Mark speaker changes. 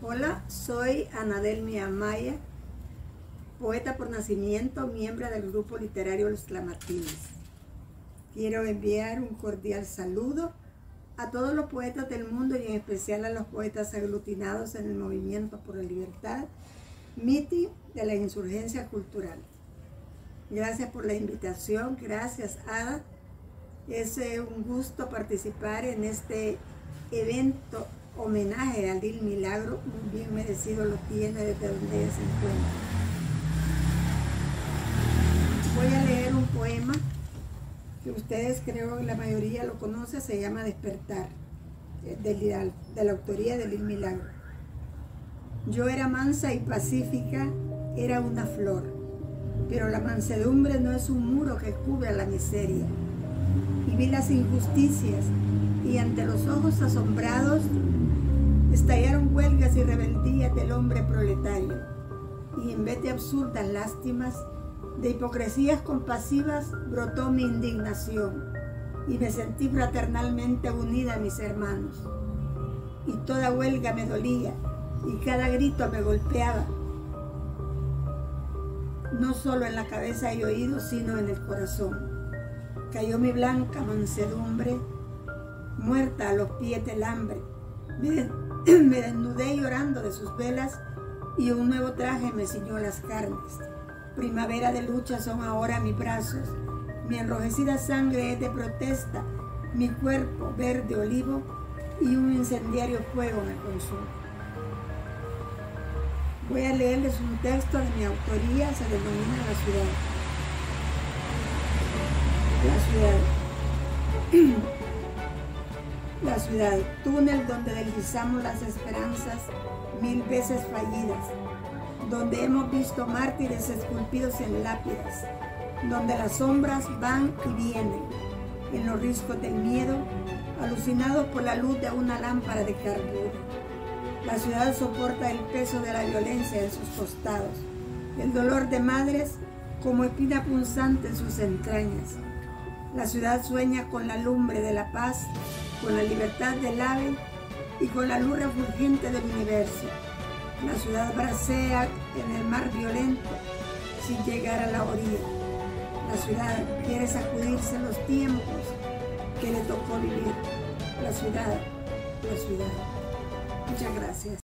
Speaker 1: Hola, soy Anadelmi Amaya, poeta por nacimiento, miembro del grupo literario Los Clamatines. Quiero enviar un cordial saludo a todos los poetas del mundo y en especial a los poetas aglutinados en el Movimiento por la Libertad, MITI de la Insurgencia Cultural. Gracias por la invitación, gracias Ada. Es un gusto participar en este evento homenaje a Lil Milagro, muy bien merecido lo tiene desde donde ella se encuentra. Voy a leer un poema que ustedes creo que la mayoría lo conoce, se llama Despertar, de la autoría de Lil Milagro. Yo era mansa y pacífica, era una flor, pero la mansedumbre no es un muro que cubra la miseria. Y vi las injusticias, y ante los ojos asombrados estallaron huelgas y rebeldías del hombre proletario. Y en vez de absurdas lástimas, de hipocresías compasivas, brotó mi indignación, y me sentí fraternalmente unida a mis hermanos. Y toda huelga me dolía, y cada grito me golpeaba, no solo en la cabeza y oídos, sino en el corazón. Cayó mi blanca mansedumbre, muerta a los pies del hambre. Me desnudé llorando de sus velas y un nuevo traje me ciñó las carnes. Primavera de lucha son ahora mis brazos, mi enrojecida sangre es de protesta, mi cuerpo verde olivo y un incendiario fuego me consume. Voy a leerles un texto de mi autoría, se denomina La Ciudad. La ciudad, túnel donde deslizamos las esperanzas 1000 veces fallidas, donde hemos visto mártires esculpidos en lápidas, donde las sombras van y vienen, en los riscos del miedo, alucinados por la luz de una lámpara de carburo. La ciudad soporta el peso de la violencia en sus costados, el dolor de madres como espina punzante en sus entrañas. La ciudad sueña con la lumbre de la paz, con la libertad del ave y con la luz refulgente del universo. La ciudad bracea en el mar violento sin llegar a la orilla. La ciudad quiere sacudirse los tiempos que le tocó vivir. La ciudad. Muchas gracias.